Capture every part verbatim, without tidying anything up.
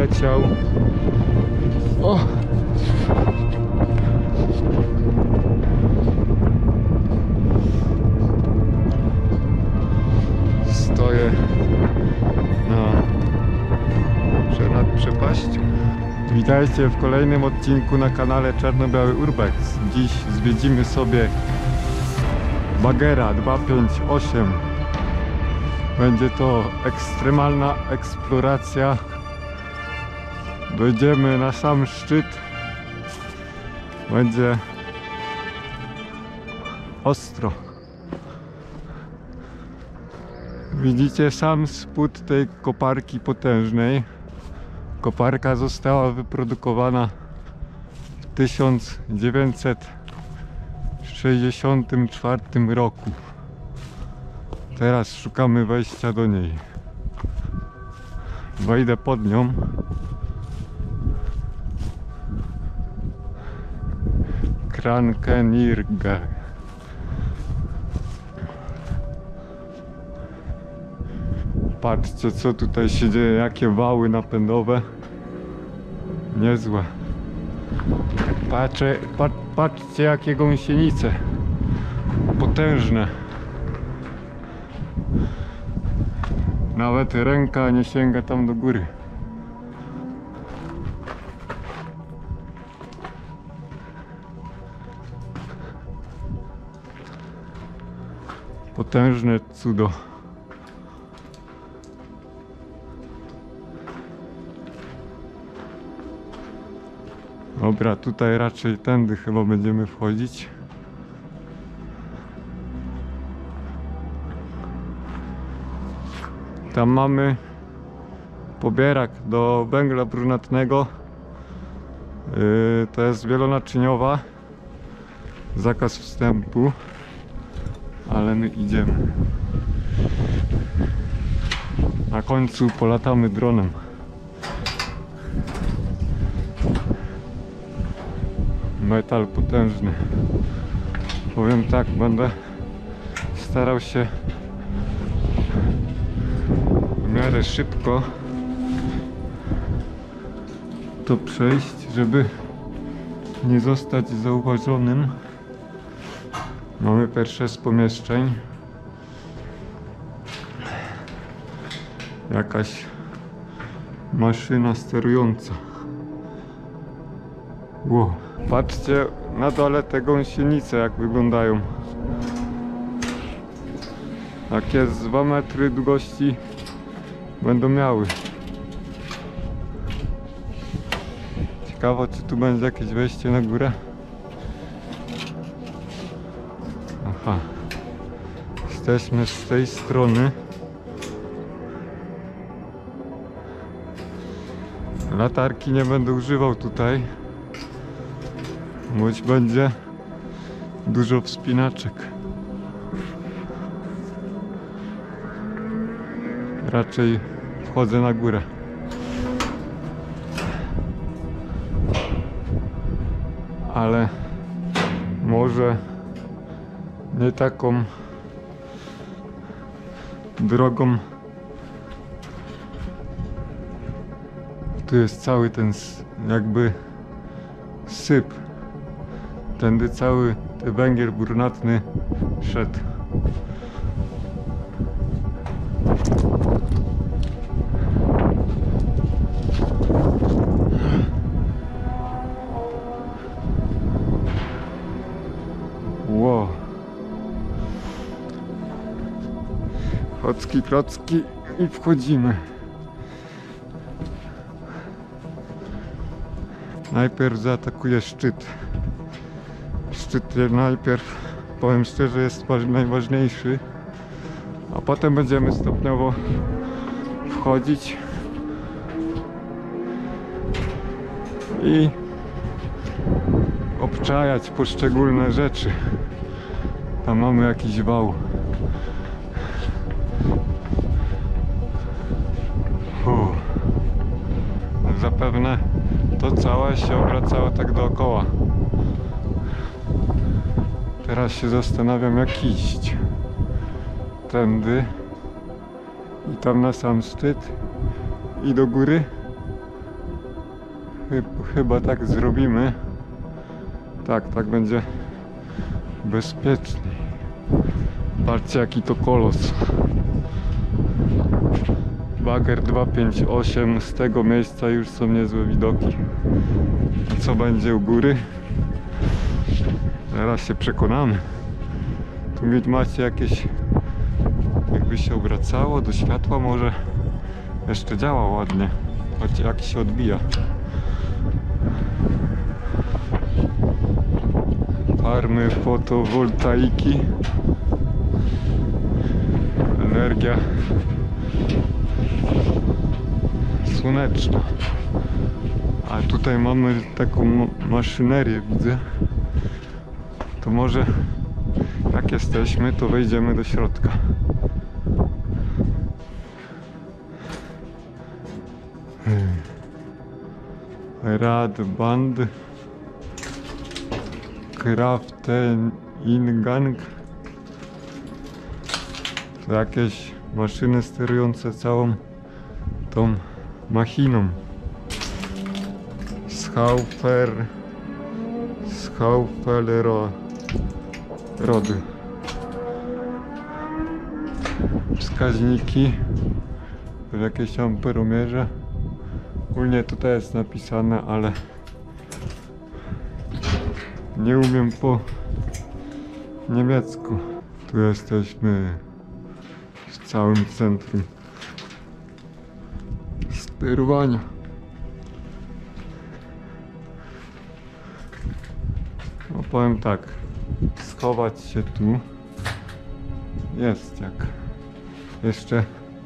poleciał. O! Stoję na nad przepaścią. Witajcie w kolejnym odcinku na kanale Czarno-Biały Urbex. Dziś zwiedzimy sobie bagera dwa pięć osiem. Będzie to ekstremalna eksploracja. Dojdziemy na sam szczyt. Będzie ostro. Widzicie sam spód tej koparki potężnej. Koparka została wyprodukowana w tysiąc dziewięćset sześćdziesiątym czwartym roku. Teraz szukamy wejścia do niej. Wejdę pod nią. Krankenirge. Patrzcie, co tutaj się dzieje, jakie wały napędowe. Niezłe. Patrzę, pat, patrzcie, jakie gąsienice. Potężne. Nawet ręka nie sięga tam do góry. Potężne cudo. Dobra, tutaj raczej tędy chyba będziemy wchodzić. Tam mamy pobierak do węgla brunatnego. Yy, to jest wielonaczyniowa. Zakaz wstępu. Ale my idziemy. Na końcu polatamy dronem. Metal potężny. Powiem tak, będę starał się w miarę szybko to przejść, żeby nie zostać zauważonym. Mamy pierwsze z pomieszczeń. Jakaś maszyna sterująca. Wow. Patrzcie na dole te gąsienice, jak wyglądają. Jakie z dwa metry długości będą miały. Ciekawe, czy tu będzie jakieś wejście na górę. Aha. Jesteśmy z tej strony. Latarki nie będę używał tutaj. Choć będzie dużo wspinaczek. Raczej wchodzę na górę. Ale może nie taką drogą. Tu jest cały ten jakby syp. Tędy cały ten węgiel brunatny szedł. Wow. Chocki, klocki i wchodzimy. Najpierw zaatakuje szczyt. Szczyt najpierw, powiem szczerze, jest najważniejszy, a potem będziemy stopniowo wchodzić i obczajać poszczególne rzeczy. Tam mamy jakiś wał. Uf. Zapewne to całe się obracało tak dookoła. Teraz się zastanawiam, jak iść. Tędy i tam na sam szczyt i do góry, Chyb- Chyba tak zrobimy. Tak, tak będzie bezpieczniej. Patrzcie jaki to kolos. Bager dwieście pięćdziesiąt osiem, z tego miejsca już są niezłe widoki. A co będzie u góry? Zaraz się przekonamy. Tu macie jakieś, jakby się obracało do światła, może jeszcze działa ładnie. Patrzcie jak się odbija. Farmy fotowoltaiki. Energia słoneczna. A tutaj mamy taką maszynerię, widzę. To może jak jesteśmy, to wejdziemy do środka. Radband Kraftingang. To jakieś maszyny sterujące całą tą machiną. Schaufer Schaufelero Rody. Wskaźniki w jakieś amperomierze. Ogólnie tutaj jest napisane, ale nie umiem po niemiecku. Tu jesteśmy w całym centrum sterowania. No powiem tak, schować się tu jest jak. Jeszcze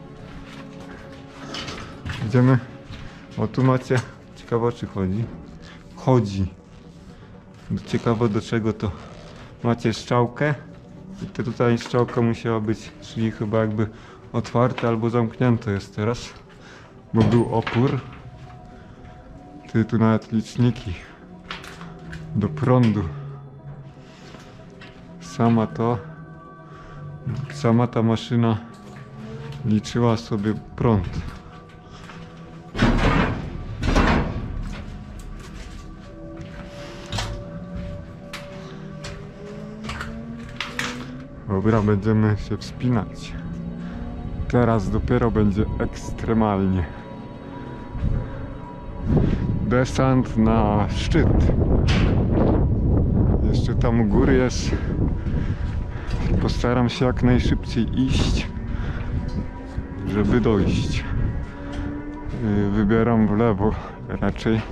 idziemy. O tu macie, ciekawe o czy chodzi. Chodzi. Ciekawe do czego to. Macie strzałkę i to tutaj strzałka musiała być, czyli chyba jakby otwarte albo zamknięte jest teraz, bo był opór. Ty tu nawet liczniki do prądu. Sama to, sama ta maszyna liczyła sobie prąd. Dobra, będziemy się wspinać. Teraz dopiero będzie ekstremalnie. Desant na szczyt. Jeszcze tam u góry jest. Postaram się jak najszybciej iść, żeby dojść. Wybieram w lewo raczej.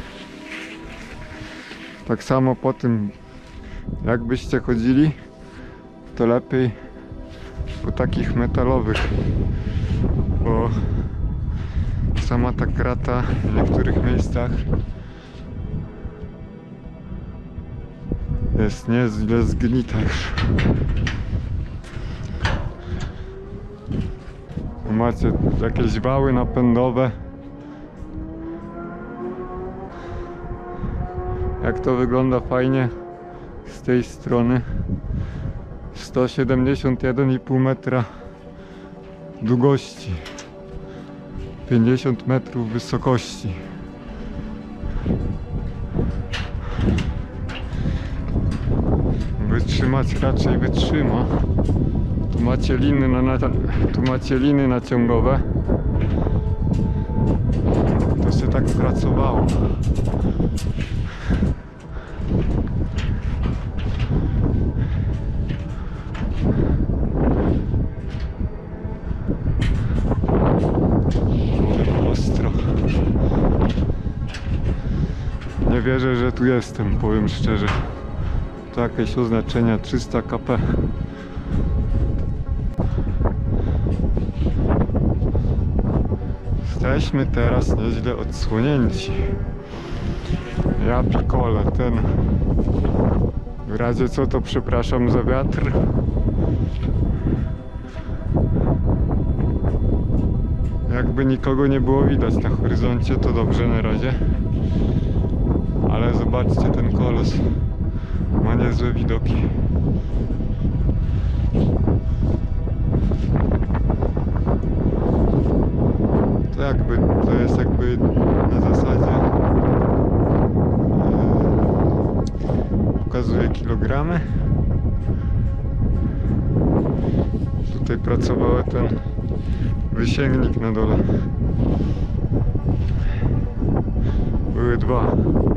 Tak samo po tym, jakbyście chodzili, to lepiej po takich metalowych, bo sama ta krata w niektórych miejscach jest nieźle zgnita już. Macie jakieś wały napędowe. Jak to wygląda fajnie z tej strony. sto siedemdziesiąt jeden i pół metra długości, pięćdziesiąt metrów wysokości. Wytrzymać raczej wytrzyma. Tu macie liny, na, na, tu macie liny naciągowe. To się tak pracowało. Ostro. Nie wierzę, że tu jestem, powiem szczerze. To jakieś oznaczenia trzysta kilometrów. Jesteśmy teraz nieźle odsłonięci. Ja pikole, ten. W razie co to przepraszam za wiatr. Jakby nikogo nie było widać na horyzoncie, to dobrze na razie. Ale zobaczcie, ten kolos ma niezłe widoki. To jakby, to jest jakby na zasadzie kilogramy. Tutaj pracował ten wysięgnik na dole. Były dwa.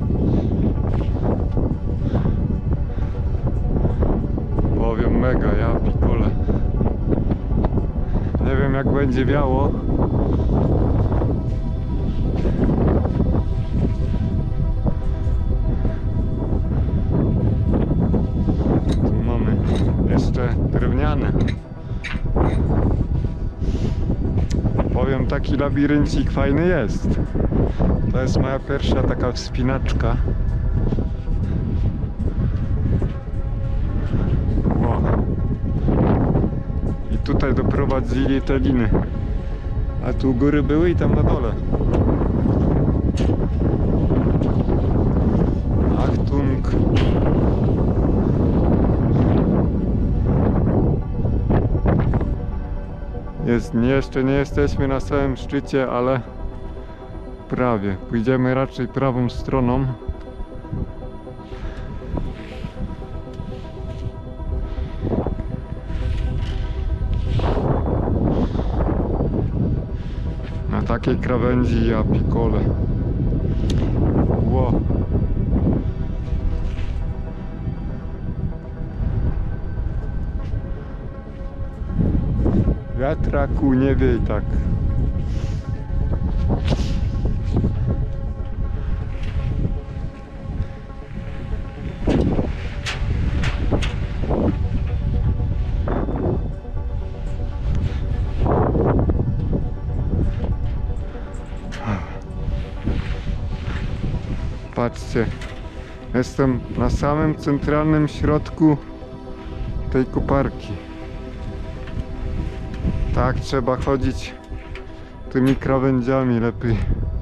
Powiem mega, ja pikole. Nie wiem jak będzie wiało. Tu mamy jeszcze drewniane. Powiem, taki labiryncik fajny jest. To jest moja pierwsza taka wspinaczka. Wow. I tutaj doprowadzili te liny. A tu góry były i tam na dole. Achtung. Jest, nie, jeszcze nie jesteśmy na samym szczycie, ale prawie. Pójdziemy raczej prawą stroną. Na takiej krawędzi ja pikole. Wow. Wiatraku, nie wiej tak. Patrzcie, jestem na samym centralnym środku tej koparki. Tak, trzeba chodzić tymi krawędziami lepiej.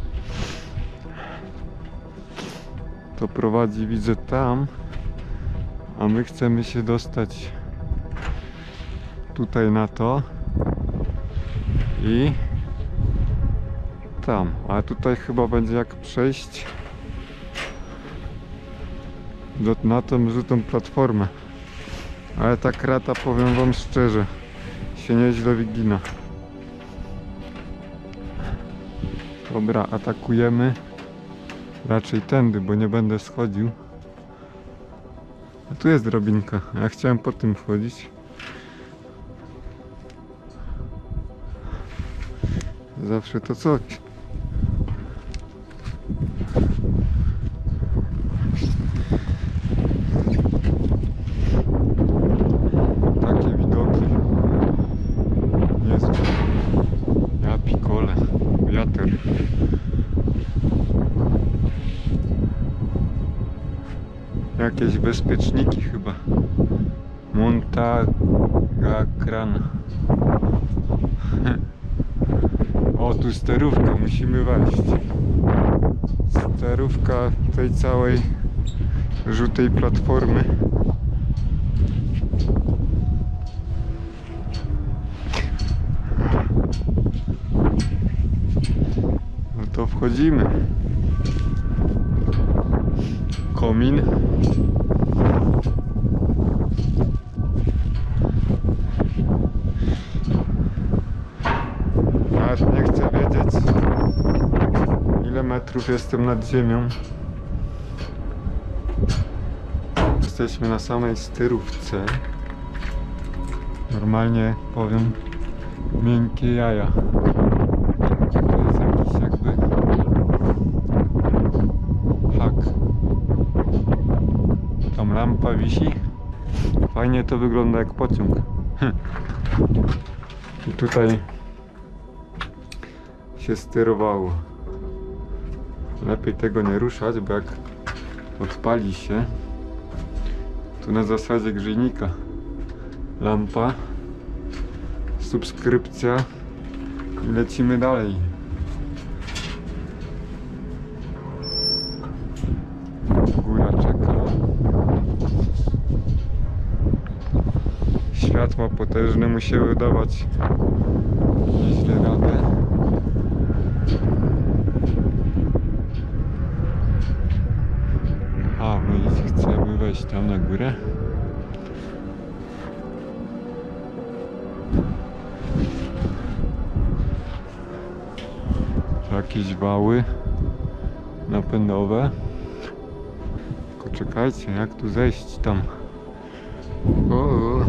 To prowadzi, widzę, tam, a my chcemy się dostać tutaj na to i tam, a tutaj chyba będzie jak przejść do, na tą żółtą platformę. Ale ta krata, powiem wam szczerze, się nieźle wygina. Dobra, atakujemy. Raczej tędy, bo nie będę schodził. A tu jest drabinka. Ja chciałem po tym wchodzić. Zawsze to coś. Takie widoki. Jest. Ja pikole. Wiatr. Jakieś bezpieczniki chyba. Montagakran. O, tu sterówka, musimy wejść. Sterówka tej całej żółtej platformy. No to wchodzimy. Komin. Aż nie chcę wiedzieć, ile metrów jestem nad ziemią. Jesteśmy na samej styrówce. Normalnie powiem, miękkie jaja. To jest jakiś jakby hak. Tam lampa wisi. Fajnie to wygląda jak pociąg. I tutaj się sterowało. Lepiej tego nie ruszać, bo jak odpali się, tu na zasadzie grzejnika lampa, subskrypcja i lecimy dalej. Góra czeka. Światła potężne musiały dawać nieźle radę. A, my chcemy wejść. wejść tam na górę. Jakieś wały napędowe. Tylko czekajcie, jak tu zejść tam. O, o.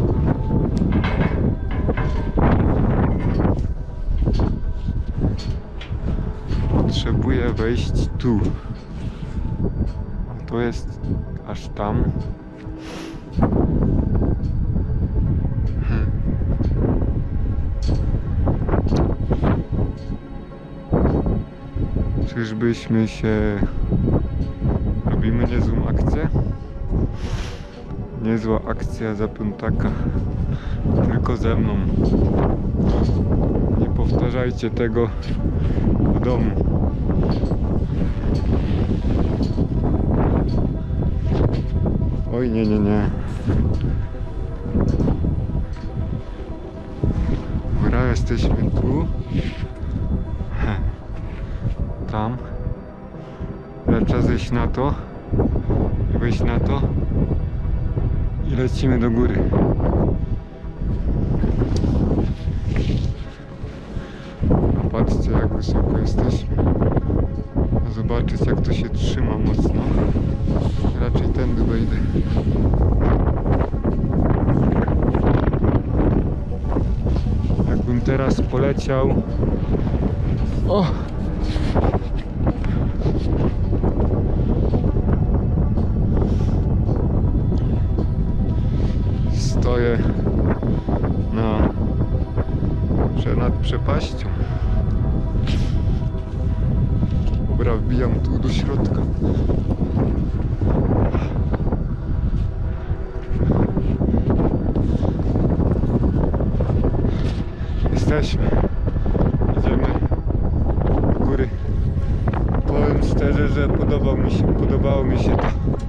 Potrzebuję wejść tu. A to jest aż tam. Hmm. Czyżbyśmy się... Robimy niezłą akcję? Niezła akcja za piątaka. Tylko ze mną. Nie powtarzajcie tego w domu. Oj, nie, nie, nie. Dobra, jesteśmy tu. Tam. Teraz trzeba zejść na to. I wejść na to. I lecimy do góry. A patrzcie, jak wysoko jesteśmy. A zobaczyć, jak to się trzyma mocno. Raczej tędy wejdę. Jakbym teraz poleciał. O! Stoję na nad przepaścią. Dobra, wbijam tu do środka. Jesteśmy. Idziemy do góry. Powiem szczerze, że podobał mi się, podobało mi się to.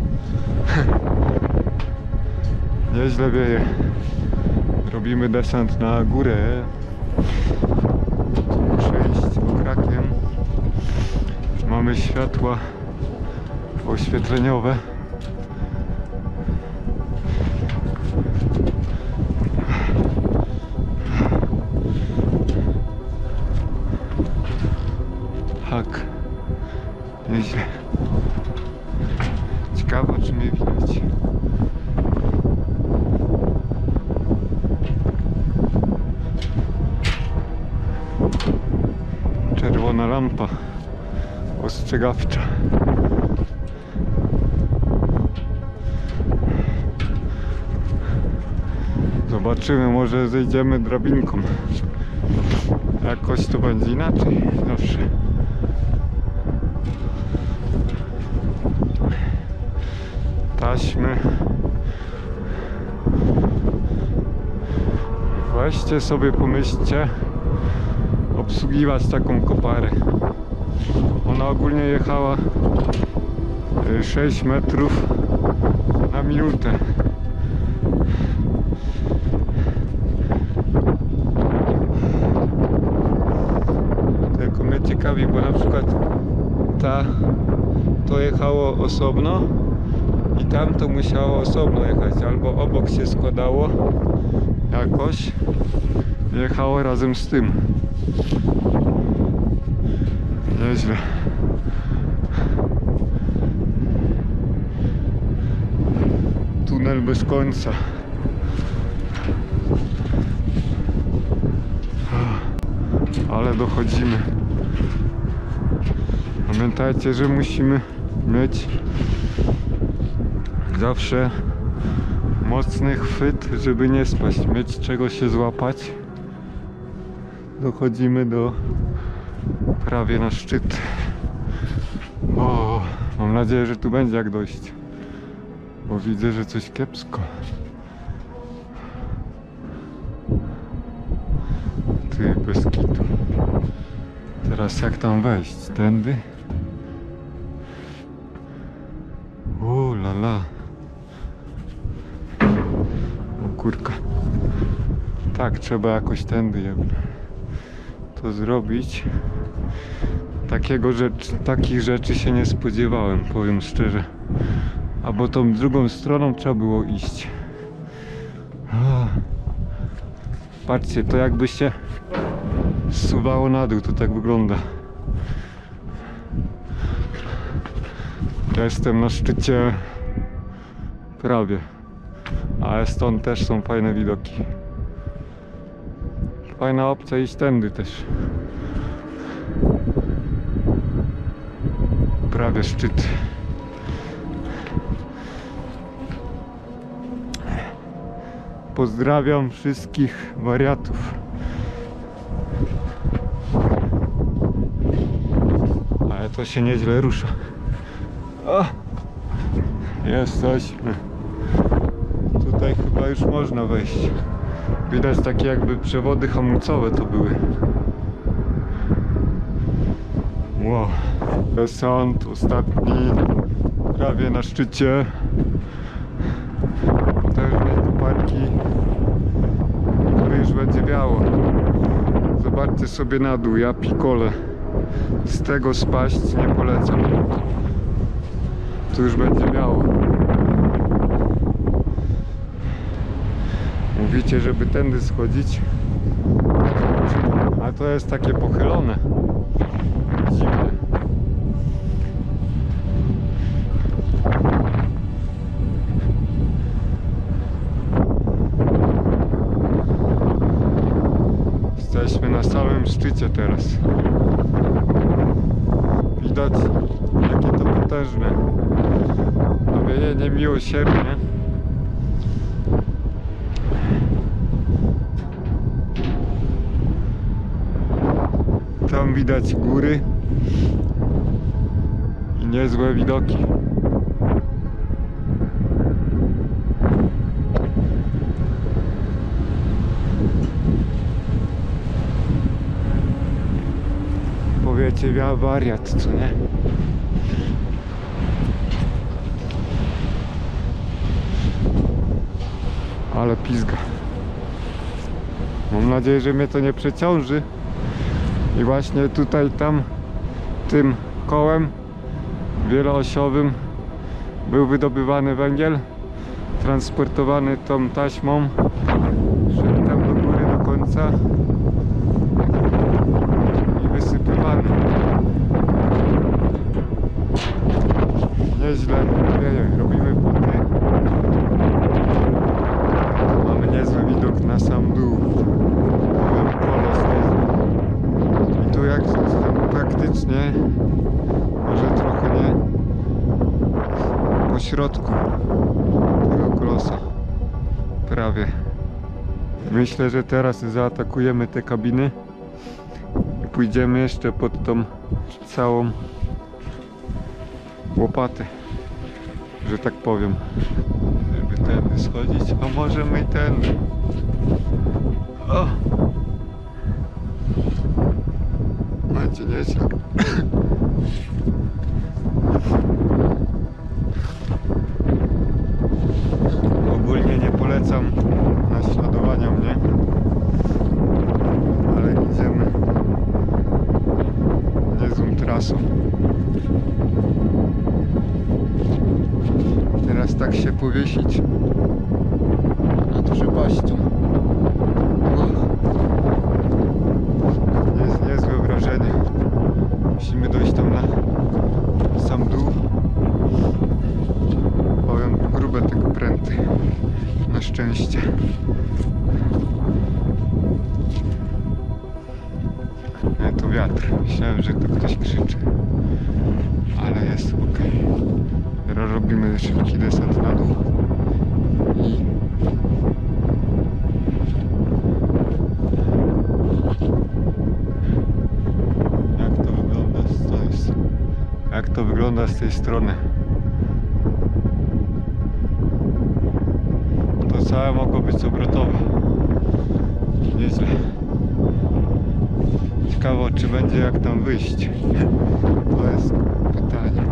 Nieźle wieje. Robimy desant na górę. Muszę iść okrakiem. Mamy światła oświetleniowe. Tak. Nieźle. Ciekawe, czy mnie widać. Czerwona lampa ostrzegawcza. Zobaczymy, może zejdziemy drabinką. Jakoś to będzie inaczej zawsze. Taśmy. Weźcie sobie, pomyślcie, obsługiwać taką koparę. Ona ogólnie jechała sześć metrów na minutę. Tylko mnie ciekawi, bo na przykład ta to jechało osobno i tam to musiało osobno jechać, albo obok się składało jakoś, jechało razem z tym. Nieźle. Tunel bez końca. Ale dochodzimy. Pamiętajcie, że musimy mieć zawsze mocny chwyt, żeby nie spaść, mieć czego się złapać. Dochodzimy do prawie na szczyt. O, mam nadzieję, że tu będzie jak dojść, bo widzę, że coś kiepsko. Ty, bez kitu. Teraz jak tam wejść? Tędy? O la la. O kurka. Tak, trzeba jakoś tędy jednak to zrobić. Takiego rzecz, takich rzeczy się nie spodziewałem, powiem szczerze. Albo tą drugą stroną trzeba było iść. Patrzcie, to jakby się zsuwało na dół, to tak wygląda. Ja jestem na szczycie prawie, ale stąd też są fajne widoki. Fajna opcja iść tędy też. Prawie szczyt. Pozdrawiam wszystkich wariatów. Ale to się nieźle rusza. O! Jesteśmy. Tutaj chyba już można wejść. Widać takie jakby przewody hamulcowe to były. Wow. Desant ostatni. Prawie na szczycie. Potężnej koparki, który już będzie wiało. Zobaczcie sobie na dół, ja pikole. Z tego spaść nie polecam. Tu już będzie wiało. Mówicie, żeby tędy schodzić, a to jest takie pochylone. Dziwne. Jesteśmy na samym szczycie teraz. Widać, jakie to potężne. A nie miłosiernie. Tam widać góry i niezłe widoki. Powiecie, ja wariat, co nie? Ale pizga. Mam nadzieję, że mnie to nie przeciąży. I właśnie tutaj, tam, tym kołem wieloosiowym był wydobywany węgiel, transportowany tą taśmą, szedł tam do góry do końca i wysypywany. Nieźle wieje, robimy foty. Mamy niezły widok na sam dół. Kolos niezły. I tu jak praktycznie, może trochę nie, po środku tego kolosa. Prawie. Myślę, że teraz zaatakujemy te kabiny i pójdziemy jeszcze pod tą całą łopatę, że tak powiem, żeby tędy schodzić, a możemy i tędy. O! Macie nieźle. Ogólnie nie polecam naśladowania mnie, ale idziemy niezłą trasą. Teraz tak się powiesić nad przepaścią. Jest niezłe wrażenie. Musimy dojść tam na sam dół. Powiem, grube tego pręty. Na szczęście. Nie, to wiatr. Myślałem, że to ktoś krzyczy. Ale jest ok. Teraz robimy szybki desant na dół. I jak to wygląda z tej, jak to wygląda z tej strony. To całe mogło być obrotowe. Nieźle. Ciekawe, czy będzie jak tam wyjść. To jest pytanie.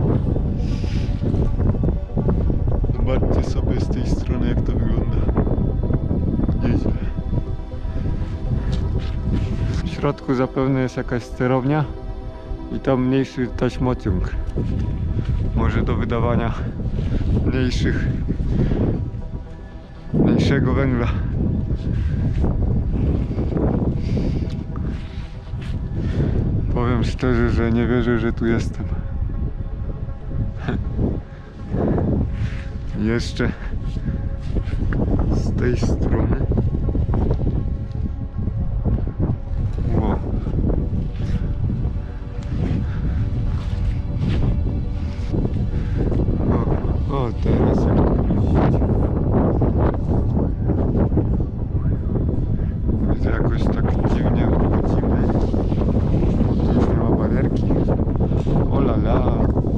Zobaczcie sobie z tej strony, jak to wygląda. Nieźle. W środku zapewne jest jakaś sterownia i tam mniejszy taśmociąg. Może do wydawania mniejszych, mniejszego węgla. Powiem szczerze, że nie wierzę, że tu jestem. Jeszcze z tej strony. Wow. O, o, teraz jak to widać. Widzę, jakoś tak dziwnie wchodzimy. Już nie ma barierki. O la la.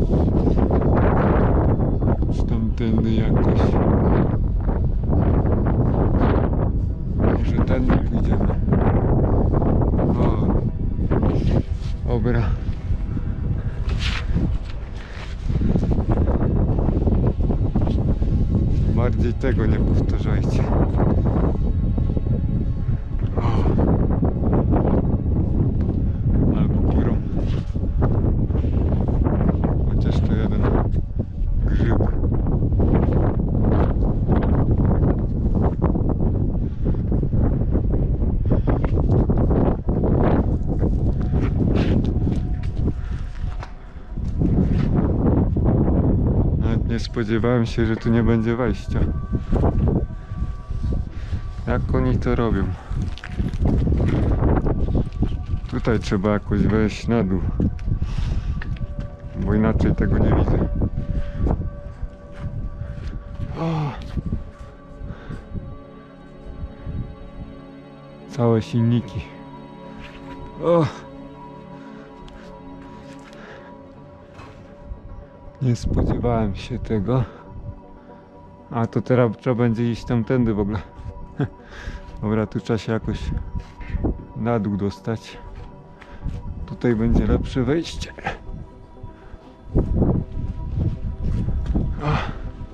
Czy tamtędy jakoś. Może tędy pójdziemy. O. Dobra. Bardziej tego nie powtarzajcie. O. Albo górą. Chociaż to jeden grzyb. Nawet nie spodziewałem się, że tu nie będzie wejścia. Jak oni to robią? Tutaj trzeba jakoś wejść na dół, bo inaczej tego nie widzę. O! Całe silniki. O! Nie spodziewałem się tego. A to teraz trzeba będzie iść tamtędy w ogóle. Dobra, tu trzeba się jakoś na dół dostać. Tutaj będzie lepsze wejście. O.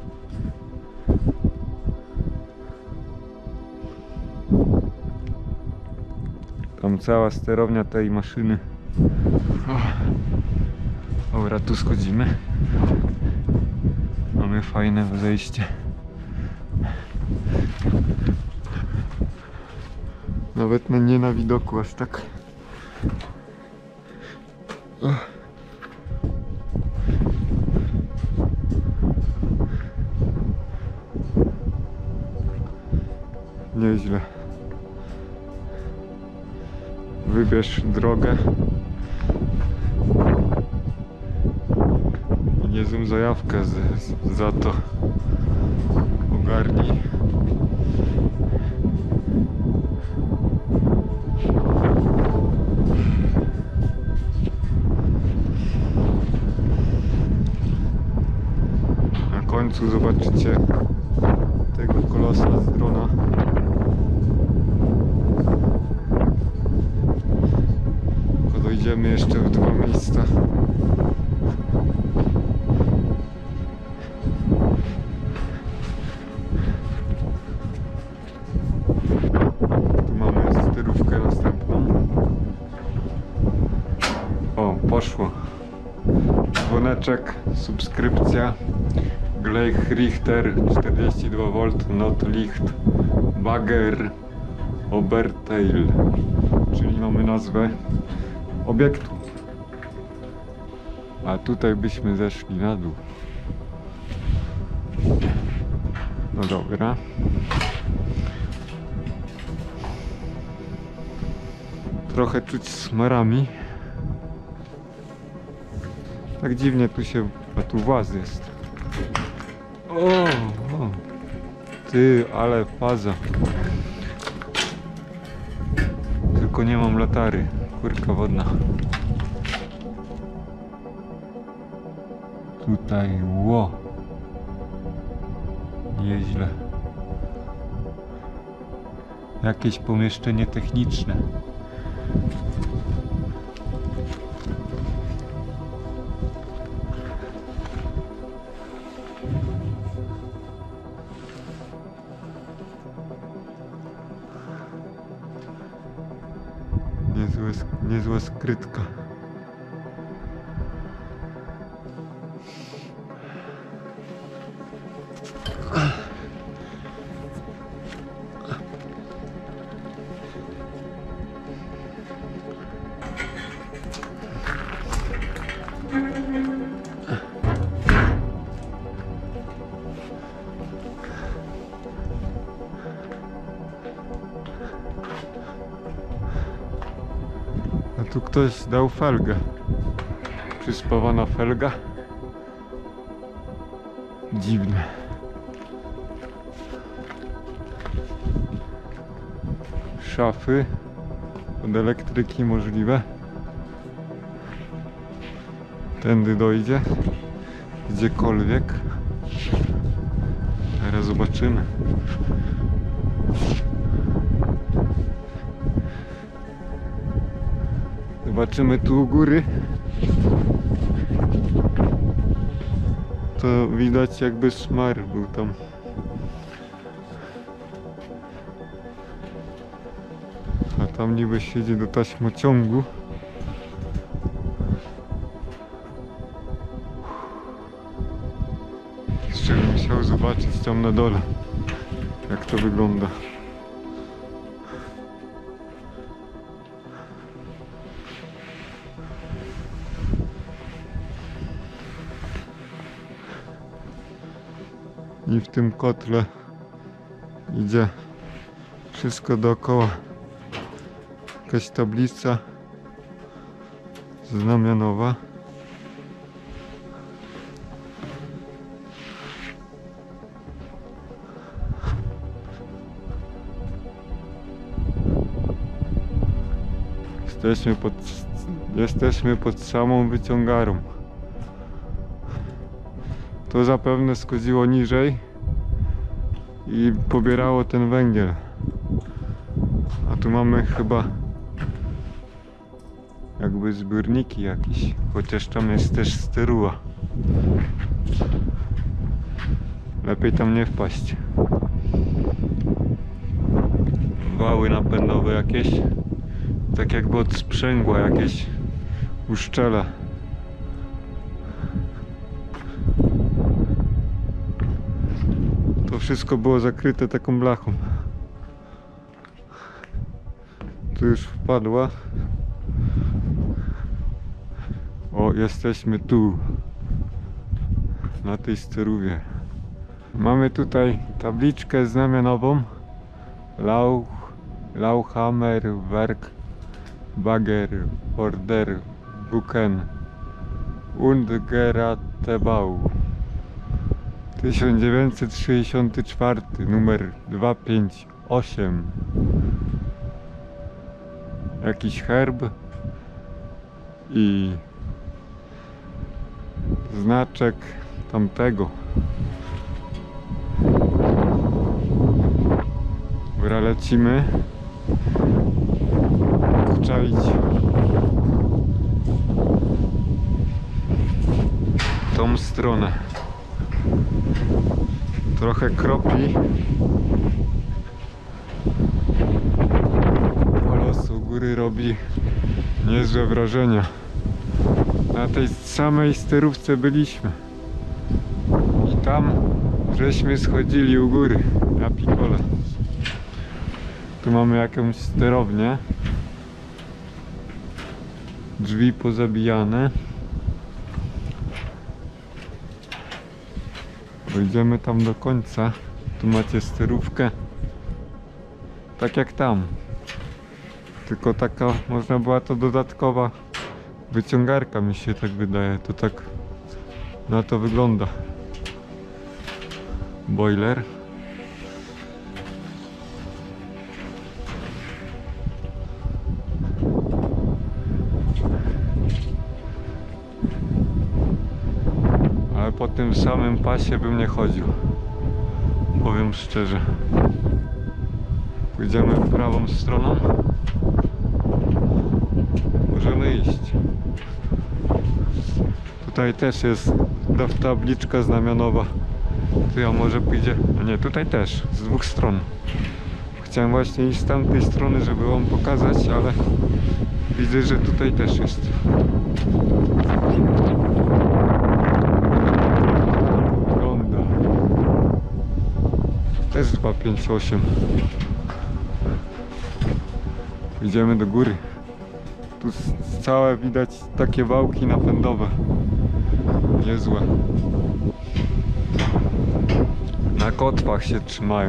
Tam cała sterownia tej maszyny. O. Dobra, tu schodzimy. Mamy fajne zejście. Nawet na, nie na widoku, aż tak. O. Nieźle. Wybierz drogę. I niezłą zajawkę z, z, za to ogarnij. Na końcu zobaczycie tego kolosa z drona. Tylko dojdziemy jeszcze w dwa miejsca. Tu mamy sterówkę następną. O, poszło. Dzwoneczek, subskrypcja. Gleichrichter czterdzieści dwa wolt, Notlicht, Bagger, Oberteil, czyli mamy nazwę obiektu. A tutaj byśmy zeszli na dół. No dobra. Trochę czuć smarami. Tak dziwnie tu się... a tu właz jest. O, o. Ty, ale faza. Tylko nie mam latary. Kurka wodna. Tutaj, ło. Nieźle. Jakieś pomieszczenie techniczne. Niezłe, niezła skrytka. A tu ktoś dał felgę. Przyspawana felga. Dziwne. Szafy od elektryki możliwe. Tędy dojdzie gdziekolwiek. Teraz zobaczymy. Zobaczymy tu u góry. To widać, jakby szmar był tam. A tam niby siedzi do taśmociągu. Jeszcze bym musiał zobaczyć tam na dole, jak to wygląda. I w tym kotle idzie wszystko dookoła. Jakaś tablica znamionowa. Jesteśmy pod, jesteśmy pod samą wyciągarą. To zapewne schodziło niżej i pobierało ten węgiel. A tu mamy chyba jakby zbiorniki jakieś, chociaż tam jest też steruła. Lepiej tam nie wpaść. Wały napędowe jakieś, tak jakby od sprzęgła jakieś uszczele. To wszystko było zakryte taką blachą. Tu już wpadła. O, jesteśmy tu, na tej sterówie. Mamy tutaj tabliczkę znamionową. Lauch, Lauchhammer Werk Bagger Order Buchen und Geratebau. tysiąc dziewięćset sześćdziesiąty czwarty, numer dwieście pięćdziesiąt osiem. Jakiś herb i znaczek tamtego. Dobra, lecimy. Czaić tą stronę. Trochę kropli. Los u góry robi niezłe wrażenie. Na tej samej sterówce byliśmy. I tam żeśmy schodzili u góry. Ja pikole. Tu mamy jakąś sterownię. Drzwi pozabijane. Dojdziemy tam do końca. Tu macie sterówkę. Tak jak tam. Tylko taka, można była to dodatkowa wyciągarka, mi się tak wydaje. To tak na to wygląda. Boiler. Ale po tym samym pasie bym nie chodził. Powiem szczerze. Pójdziemy w prawą stroną. Możemy iść. Tutaj też jest tabliczka znamionowa. Tu ja może pójdzie. No nie, tutaj też. Z dwóch stron. Chciałem właśnie iść z tamtej strony, żeby wam pokazać, ale widzę, że tutaj też jest. Wygląda. Też dwieście pięćdziesiąt osiem. Idziemy do góry. Tu całe widać takie wałki napędowe. Niezłe. Na kotwach się trzymają.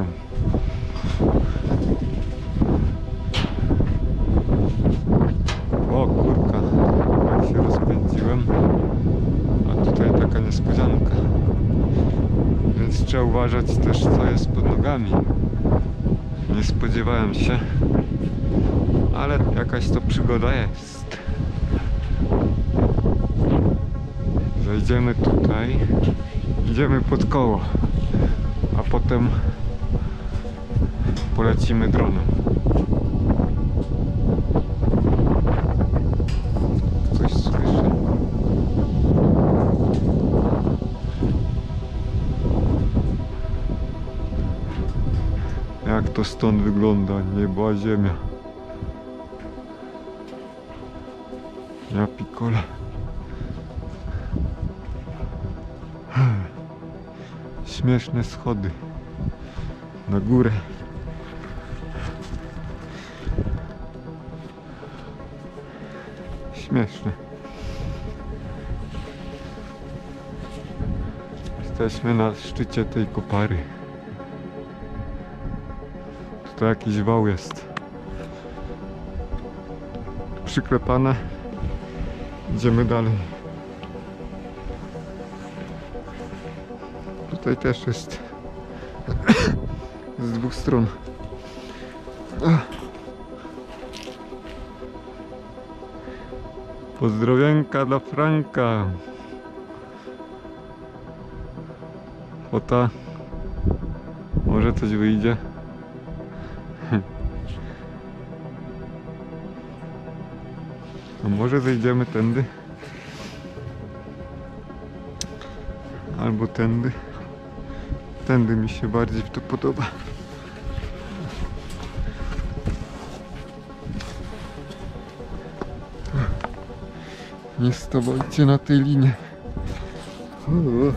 O kur... uważać też, co jest pod nogami. Nie spodziewałem się, ale jakaś to przygoda jest. Zejdziemy tutaj, idziemy pod koło, a potem polecimy dronem. Coś słyszę. Jak to stąd wygląda, niebo a ziemia. Ja pikole. Śmieszne schody na górę. Śmieszne. Jesteśmy na szczycie tej kopary. To jakiś wał jest przyklepane. Idziemy dalej. Tutaj też jest z dwóch stron. Pozdrowienka dla Franka. Fota. Może coś wyjdzie. A może zejdziemy tędy? Albo tędy. Tędy mi się bardziej to podoba. Nie stawajcie na tej linie. O.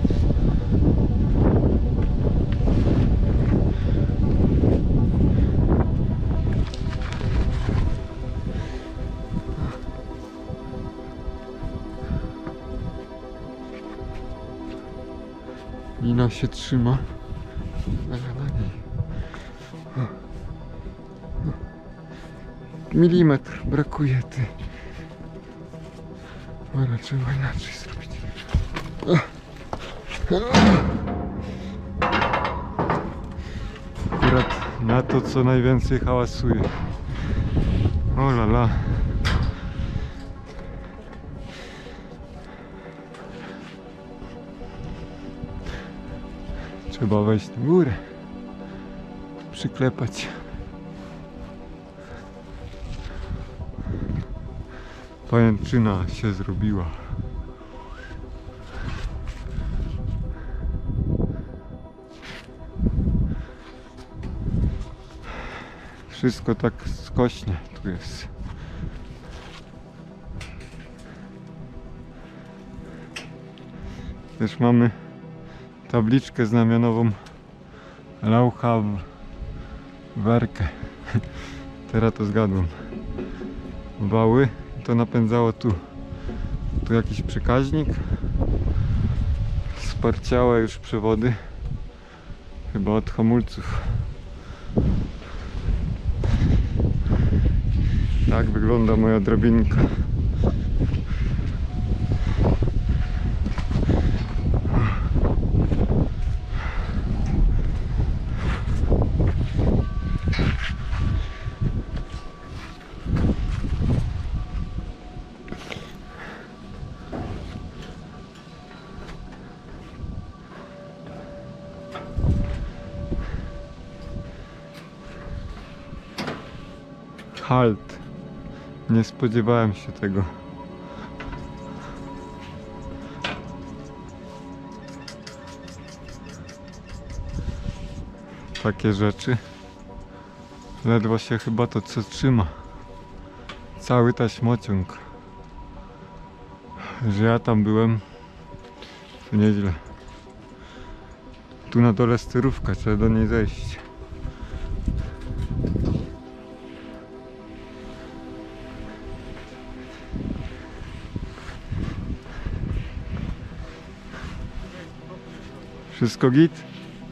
Lina się trzyma, a ja na niej. O. O. Milimetr brakuje, ty. Ale trzeba inaczej zrobić. O. O. Akurat na to, co najwięcej hałasuje. O la la. Trzeba wejść na górę, przyklepać. Pajęczyna się zrobiła. Wszystko tak skośnie tu jest. Też mamy tabliczkę znamionową Laucha-Werke. Teraz to zgadłem. Wały to napędzało tu. Tu jakiś przekaźnik. Sparciałe już przewody. Chyba od hamulców. Tak wygląda moja drabinka. Halt. Nie spodziewałem się tego. Takie rzeczy. Ledwo się chyba to co trzyma. Cały taśmociąg. Że ja tam byłem, to nieźle. Tu na dole styrówka, trzeba do niej zejść. Wszystko git?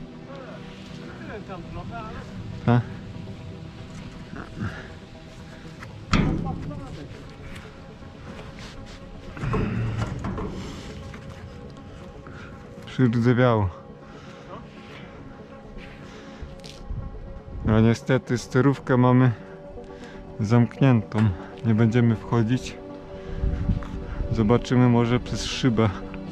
A? Przydzewiało. niestety sterówkę mamy zamkniętą. Nie będziemy wchodzić. Zobaczymy może przez szybę,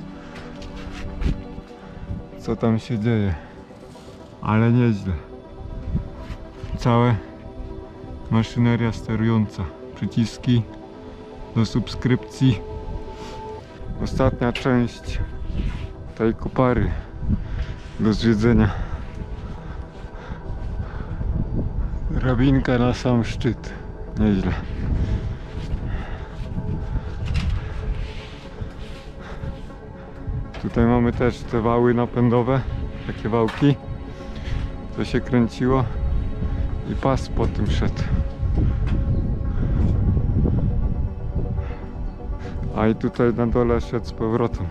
co tam się dzieje. Ale nieźle. Całe maszyneria sterująca. Przyciski do subskrypcji. Ostatnia część tej kopary do zwiedzenia. Drabinka na sam szczyt. Nieźle. Tutaj mamy też te wały napędowe, takie wałki, to się kręciło i pas po tym szedł. A i tutaj na dole szedł z powrotem.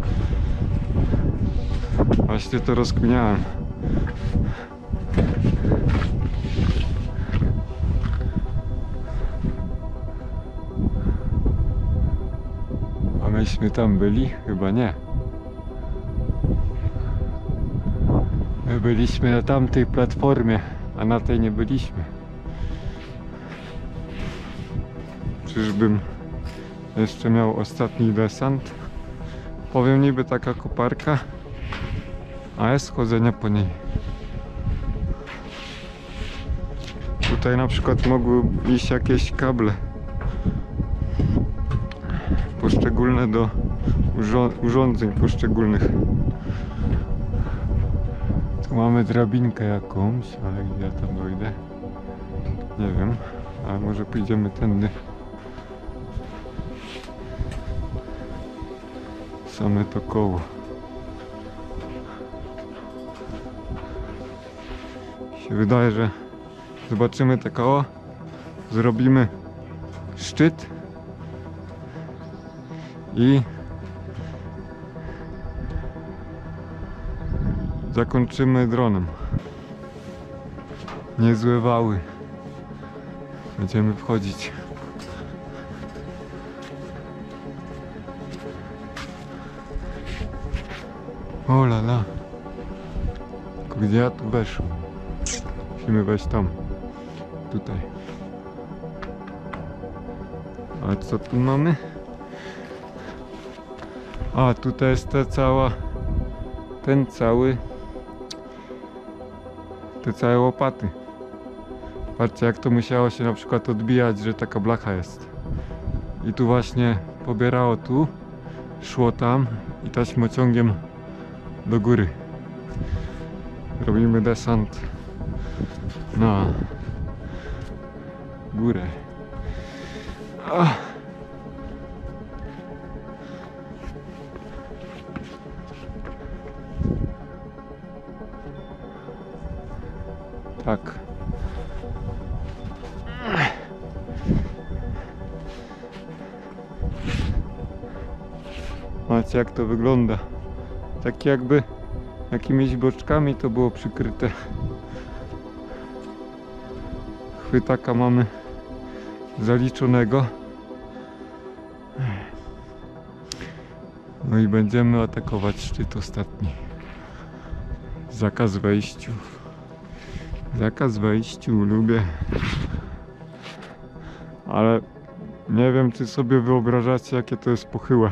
Właśnie to rozkminiałem. A myśmy tam byli? Chyba nie. My byliśmy na tamtej platformie, a na tej nie byliśmy. Czyżbym jeszcze miał ostatni desant? Powiem, niby taka koparka, a jest chodzenia po niej. Tutaj na przykład mogły iść jakieś kable poszczególne do urządzeń poszczególnych. Tu mamy drabinkę jakąś, ale gdzie ja tam dojdę? Nie wiem, ale może pójdziemy tędy. Same to koło. Się wydaje, że zobaczymy te koło, zrobimy szczyt i zakończymy dronem. Niezłe wały. Będziemy wchodzić. O la la. Tylko gdzie ja tu weszłem? Musimy wejść tam. Tutaj. A co tu mamy? A tutaj jest ta cała, ten cały, te całe łopaty. Patrzcie, jak to musiało się na przykład odbijać, że taka blacha jest. I tu właśnie pobierało tu, szło tam i taśmociągiem do góry. Robimy desant na górę. Ach. Tak. Macie, jak to wygląda. Tak jakby jakimiś boczkami to było przykryte. Chwytaka mamy zaliczonego. No i będziemy atakować szczyt ostatni. Zakaz wejściu. Zakaz wejściu, lubię. Ale nie wiem, czy sobie wyobrażacie, jakie to jest pochyłe.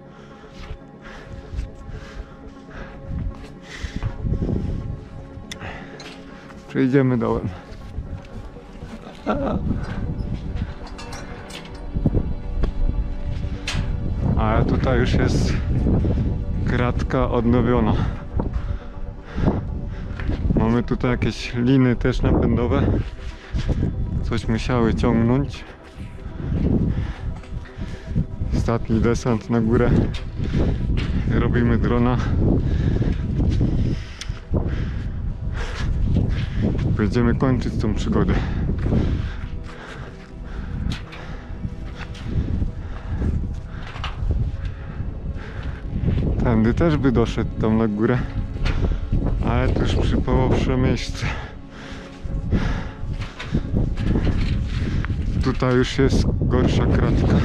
Przejdziemy dołem. A tutaj już jest kratka odnowiona. Mamy tutaj jakieś liny też napędowe. Coś musiały ciągnąć. Ostatni desant na górę. Robimy drona. Będziemy kończyć tą przygodę. Tędy też by doszedł tam na górę, ale to już przypałowsze miejsce. Tutaj już jest gorsza kratka.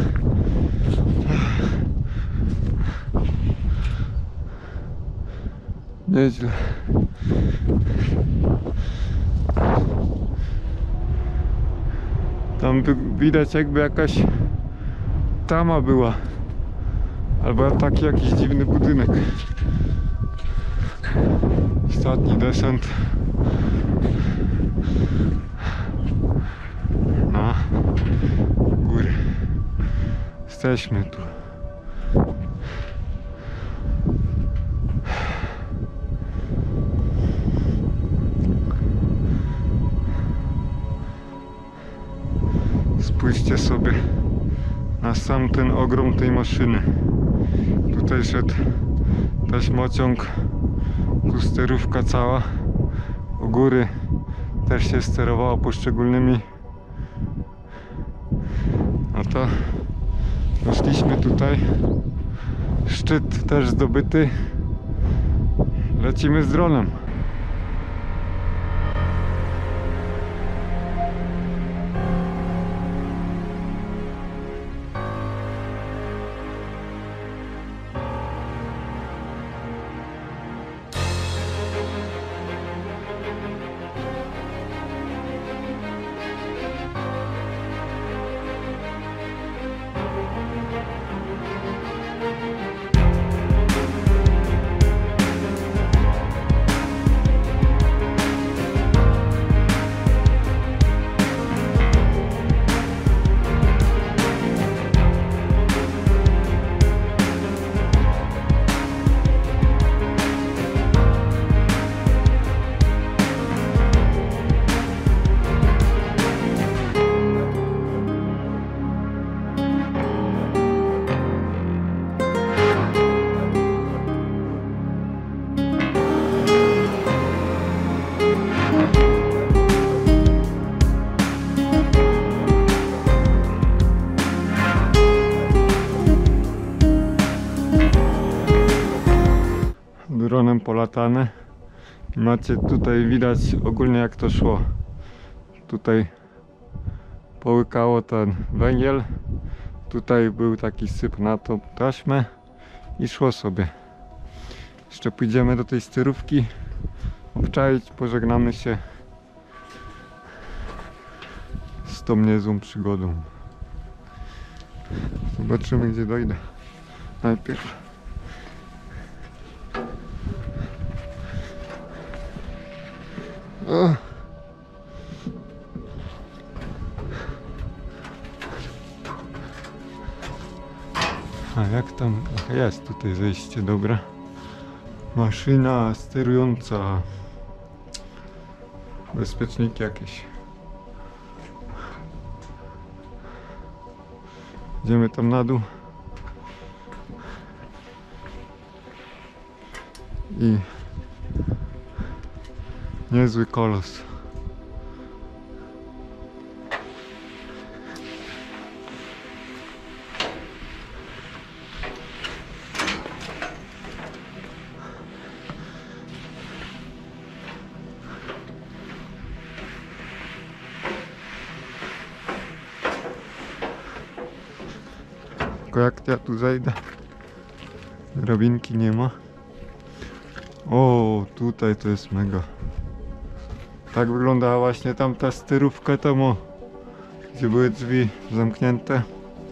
Nieźle. Tam by, widać jakby jakaś tama była. Albo taki jakiś dziwny budynek. Ostatni desant. Na góry. Jesteśmy tu. Spójrzcie sobie na sam ten ogrom tej maszyny. Tutaj szedł taśmociąg, tu sterówka cała. U góry też się sterowało poszczególnymi. No to doszliśmy tutaj. Szczyt też zdobyty. Lecimy z dronem. Dronem polatane. Macie tutaj widać ogólnie jak to szło. Tutaj połykało ten węgiel. Tutaj był taki syp na tą taśmę i szło sobie. Jeszcze pójdziemy do tej sterówki, obczaić, pożegnamy się z tą niezłą przygodą. Zobaczymy, gdzie dojdę najpierw. O. A jak tam? Ach, jest tutaj zejście, dobra. Maszyna sterująca. Bezpieczniki jakieś. Idziemy tam na dół. I niezły kolos. Tylko jak ja tu zejdę? Drabinki nie ma. O, tutaj to jest mega. Tak wyglądała właśnie tamta sterówka tam, o, gdzie były drzwi zamknięte.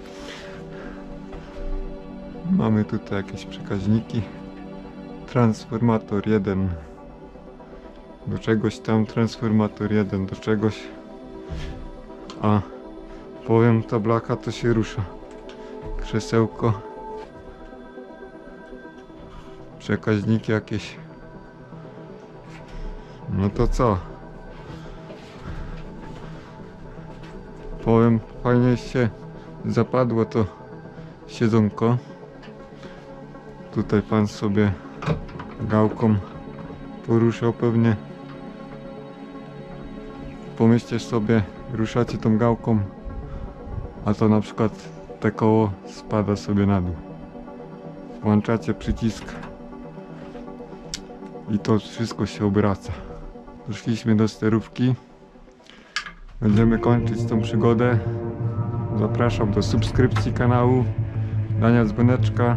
Mamy tutaj jakieś przekaźniki. Transformator jeden. Do czegoś tam transformator jeden, do czegoś. A powiem, ta blacha to się rusza. Krzesełko. Przekaźniki jakieś. No to co? Powiem, fajnie się zapadło to siedzonko. Tutaj pan sobie gałką poruszał pewnie. Pomyślcie sobie, ruszacie tą gałką, a to na przykład te koło spada sobie na dół. Włączacie przycisk i to wszystko się obraca. Doszliśmy do sterówki. Będziemy kończyć tą przygodę. Zapraszam do subskrypcji kanału, dania dzwoneczka.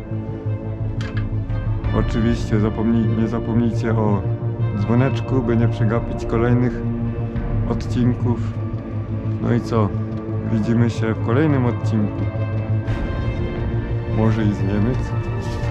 Oczywiście zapomnij, nie zapomnijcie o dzwoneczku, by nie przegapić kolejnych odcinków. No i co? Widzimy się w kolejnym odcinku. Może i z Niemiec.